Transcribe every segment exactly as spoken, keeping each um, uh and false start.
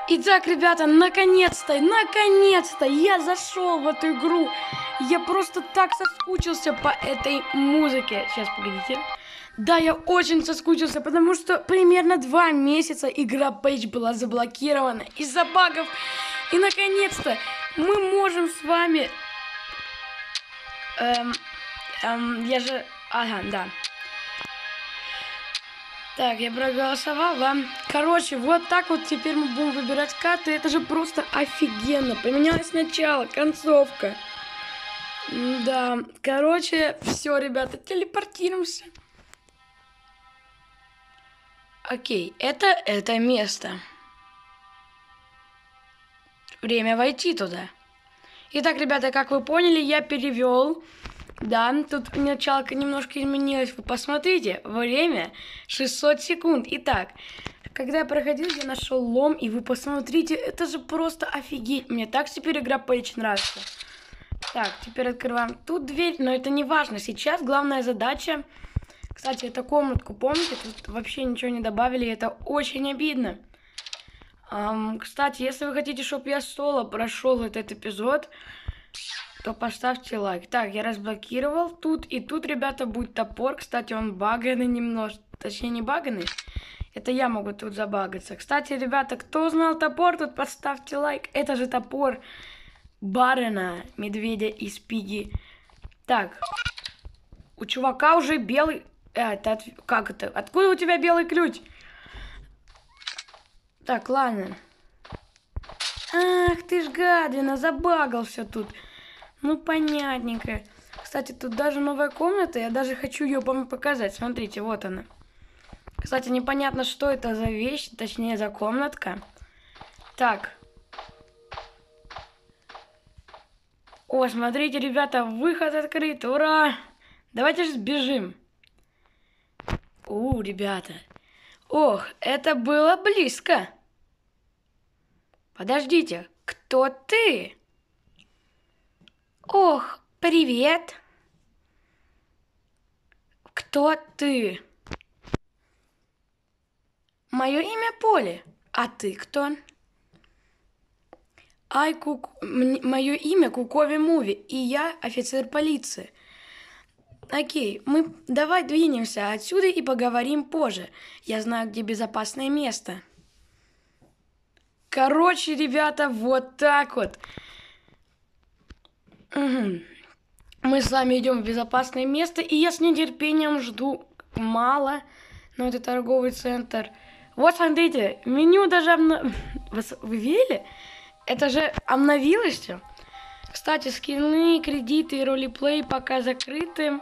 Итак, ребята, наконец-то, наконец-то я зашел в эту игру. Я просто так соскучился по этой музыке. Сейчас, погодите. Да, я очень соскучился, потому что примерно два месяца игра Page была заблокирована из-за багов. И наконец-то мы можем с вами... Эм, эм, я же... Ага, да. Так, я проголосовал, да? Короче, вот так вот теперь мы будем выбирать карты. Это же просто офигенно. Поменялось начало, концовка. Да, короче, все, ребята, телепортируемся. Окей, это это место. Время войти туда. Итак, ребята, как вы поняли, я перевел. Да, тут началка немножко изменилась. Вы посмотрите, время шестьсот секунд. Итак, когда я проходил, я нашел лом, и вы посмотрите, это же просто офигеть. Мне так теперь игра Page нравится. Так, теперь открываем тут дверь, но это не важно. Сейчас главная задача... Кстати, эту комнатку, помните, тут вообще ничего не добавили, это очень обидно. Um, кстати, если вы хотите, чтобы я соло прошел этот эпизод, то поставьте лайк. Так, я разблокировал тут, и тут, ребята, будет топор. Кстати, он баганный немножко, точнее не баганный. Это я могу тут забагаться. Кстати, ребята, кто узнал топор, тут поставьте лайк. Это же топор Барена, медведя из Пиги. Так, у чувака уже белый... А, это от... Как это? Откуда у тебя белый ключ? Так, ладно. Ах, ты ж гадина, забагался тут. Ну, понятненько. Кстати, тут даже новая комната. Я даже хочу ее вам показать. Смотрите, вот она. Кстати, непонятно, что это за вещь. Точнее, за комнатка. Так. О, смотрите, ребята, выход открыт. Ура! Давайте же сбежим. У, ребята. Ох, это было близко. Подождите, кто ты? Ох, привет. Кто ты? Мое имя Поле. А ты кто? Ай, Кук... Мое имя Кукови Муви, и я офицер полиции. Окей, мы давай двинемся отсюда и поговорим позже. Я знаю, где безопасное место. Короче, ребята, вот так вот. Угу. Мы с вами идем в безопасное место, и я с нетерпением жду. Мало, но это торговый центр. Вот, смотрите, меню даже обно... Вы видели? Это же обновилось все. Кстати, скины, кредиты и ролеплей пока закрыты.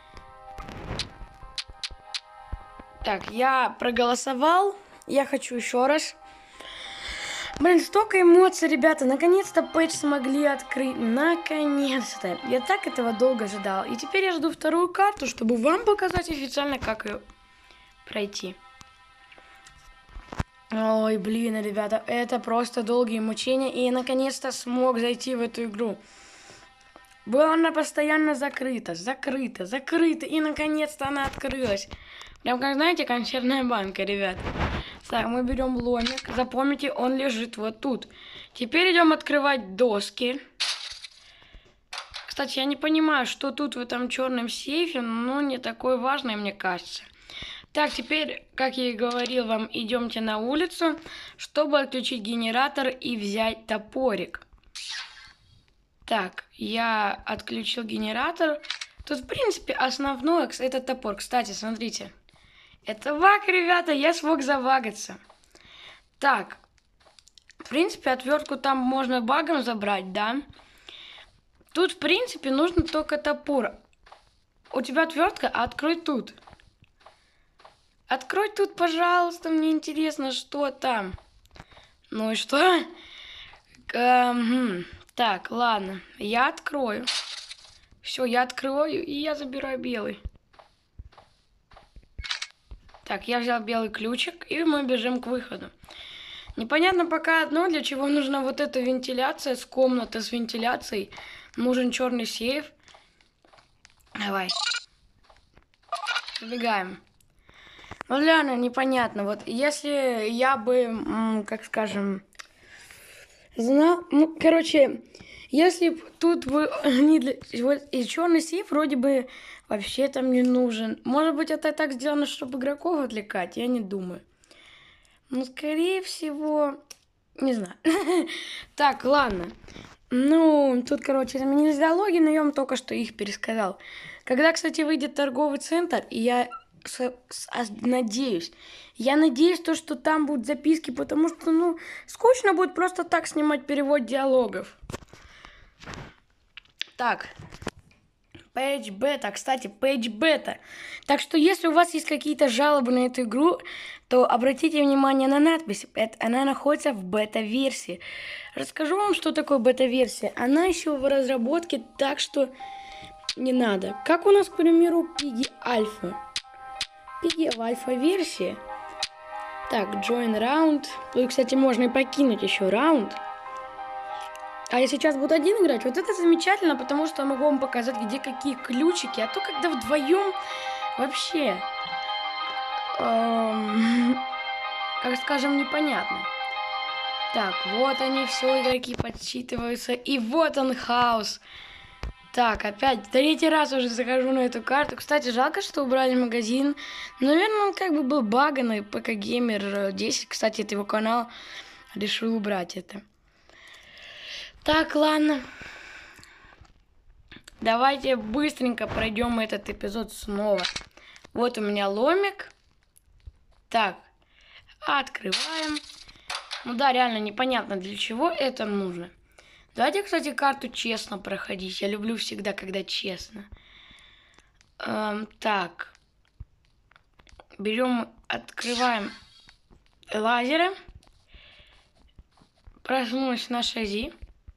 Так, я проголосовал. Я хочу еще раз. Блин, столько эмоций, ребята. Наконец-то Page смогли открыть. Наконец-то. Я так этого долго ждал. И теперь я жду вторую карту, чтобы вам показать официально, как ее пройти. Ой, блин, ребята, это просто долгие мучения. И я наконец-то смог зайти в эту игру. Была она постоянно закрыта, закрыта, закрыта. И наконец-то она открылась. Прям как, знаете, консервная банка, ребят. Так, мы берем ломик. Запомните, он лежит вот тут. Теперь идем открывать доски. Кстати, я не понимаю, что тут в этом черном сейфе, но не такое важное, мне кажется. Так, теперь, как я и говорил вам, идемте на улицу, чтобы отключить генератор и взять топорик. Так, я отключил генератор. Тут, в принципе, основное — это топор. Кстати, смотрите. Это баг, ребята, я смог забагаться. Так, в принципе, отвертку там можно багом забрать, да? Тут, в принципе, нужно только топор. У тебя отвертка, а открой тут. Открой тут, пожалуйста, мне интересно, что там. Ну и что? Эм, так, ладно, я открою. Все, я открываю, и я забираю белый. Так, я взял белый ключик, и мы бежим к выходу. Непонятно пока одно, для чего нужна вот эта вентиляция с комнаты с вентиляцией. Нужен черный сейф. Давай. Забегаем. Ну, реально непонятно. Вот если я бы, как скажем, Знал, ну, короче, если б тут вы не для... Вот, и черный сейф вроде бы вообще там не нужен. Может быть, это так сделано, чтобы игроков отвлекать, я не думаю. Ну, скорее всего, не знаю. Так, ладно. Ну, тут, короче, изменились диалоги, но я вам только что их пересказал. Когда, кстати, выйдет торговый центр, и я с, с, надеюсь, я надеюсь, то, что там будут записки, потому что, ну, скучно будет просто так снимать перевод диалогов. Так, Page Beta, кстати, Page Beta. Так что, если у вас есть какие-то жалобы на эту игру, то обратите внимание на надпись. Это, она находится в бета-версии. Расскажу вам, что такое бета-версия. Она еще в разработке, так что не надо. Как у нас, к примеру, Piggy Alpha. Piggy в альфа-версии. Так, Join Round. Тут, кстати, можно и покинуть еще раунд. А я сейчас буду один играть, вот это замечательно, потому что я могу вам показать, где какие ключики. А то, когда вдвоем, вообще, эм, как скажем, непонятно. Так, вот они, все, игроки подсчитываются. И вот он, хаос. Так, опять, третий раз уже захожу на эту карту. Кстати, жалко, что убрали магазин. Наверное, он как бы был баганный. пэ ка Геймер десять, кстати, это его канал, решил убрать это. Так, ладно. Давайте быстренько пройдем этот эпизод снова. Вот у меня ломик. Так, открываем. Ну да, реально непонятно, для чего это нужно. Давайте, кстати, карту честно проходить. Я люблю всегда, когда честно. Эм, так. Берем, открываем лазеры. Проснулась на шази.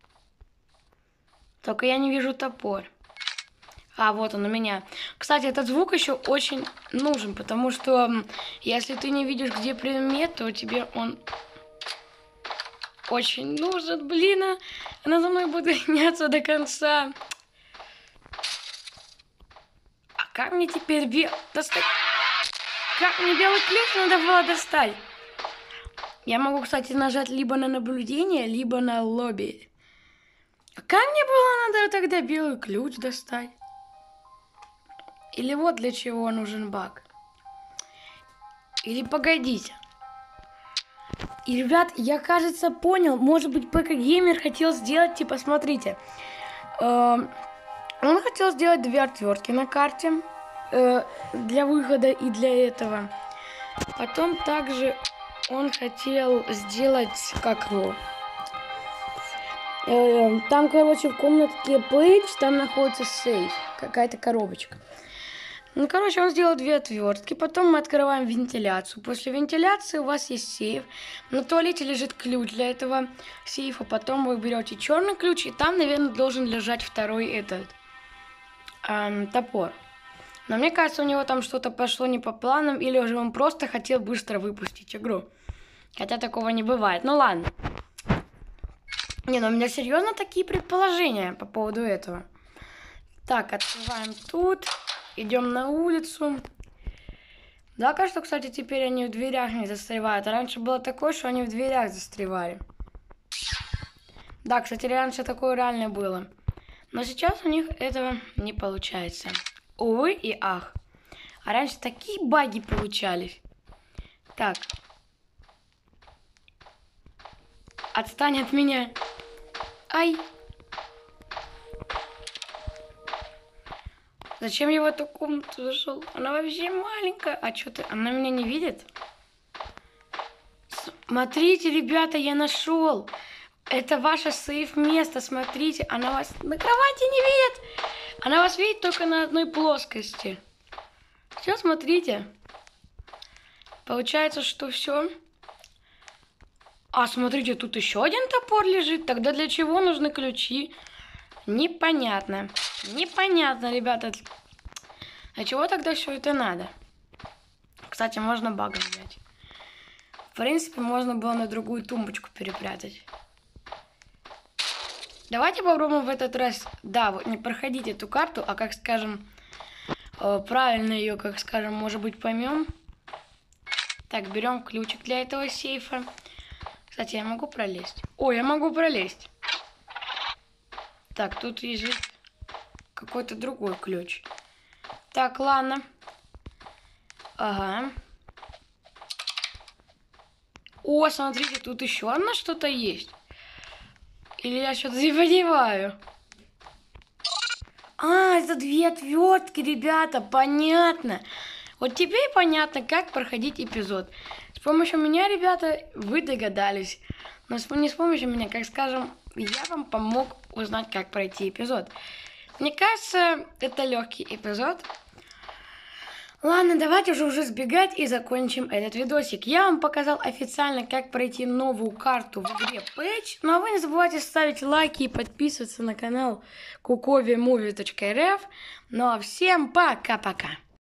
Только я не вижу топор. А, вот он у меня. Кстати, этот звук еще очень нужен, потому что если ты не видишь, где предмет, то тебе он очень нужен. Блин, она за мной будет гоняться до конца. А как мне теперь бел... достать? Как мне белый ключ надо было достать? Я могу, кстати, нажать либо на наблюдение, либо на лобби. А как мне было надо тогда белый ключ достать? Или вот для чего нужен баг? Или погодите. И, ребят, я, кажется, понял. Может быть, пэ ка Геймер хотел сделать, типа, смотрите. Э, он хотел сделать две отвертки на карте. Э, для выхода и для этого. Потом также он хотел сделать, как его... Там, короче, в комнатке Page, там находится сейф, какая-то коробочка. Ну, короче, он сделал две отвертки, потом мы открываем вентиляцию. После вентиляции у вас есть сейф, на туалете лежит ключ для этого сейфа, потом вы берете черный ключ, и там, наверное, должен лежать второй этот эм, топор. Но мне кажется, у него там что-то пошло не по планам, или уже он просто хотел быстро выпустить игру. Хотя такого не бывает. Ну, ладно. Не, ну у меня серьезно такие предположения по поводу этого. Так, открываем тут. Идем на улицу. Да, кажется, кстати, теперь они в дверях не застревают. А раньше было такое, что они в дверях застревали. Да, кстати, раньше такое реально было. Но сейчас у них этого не получается. Увы и ах. А раньше такие баги получались. Так. Отстань от меня. Ай. Зачем я в эту комнату зашел? Она вообще маленькая. А что ты? Она меня не видит? Смотрите, ребята, я нашел. Это ваше сейф место. Смотрите, она вас на кровати не видит. Она вас видит только на одной плоскости. Все, смотрите. Получается, что все. А, смотрите, тут еще один топор лежит. Тогда для чего нужны ключи? Непонятно. Непонятно, ребята. Для чего тогда все это надо? Кстати, можно багом взять. В принципе, можно было на другую тумбочку перепрятать. Давайте попробуем в этот раз... Да, вот не проходить эту карту, а как скажем... Правильно ее, как скажем, может быть, поймем. Так, берем ключик для этого сейфа. Кстати, я могу пролезть? О, я могу пролезть. Так, тут есть какой-то другой ключ. Так, ладно. Ага. О, смотрите, тут еще одно что-то есть. Или я что-то не понимаю? А, это две отвертки, ребята, понятно. Вот теперь понятно, как проходить эпизод. С помощью меня, ребята, вы догадались. Но не с помощью меня, как скажем, я вам помог узнать, как пройти эпизод. Мне кажется, это легкий эпизод. Ладно, давайте уже уже сбегать и закончим этот видосик. Я вам показал официально, как пройти новую карту в игре Patch. Ну а вы не забывайте ставить лайки и подписываться на канал кукови муви точка эр эф. Ну а всем пока-пока.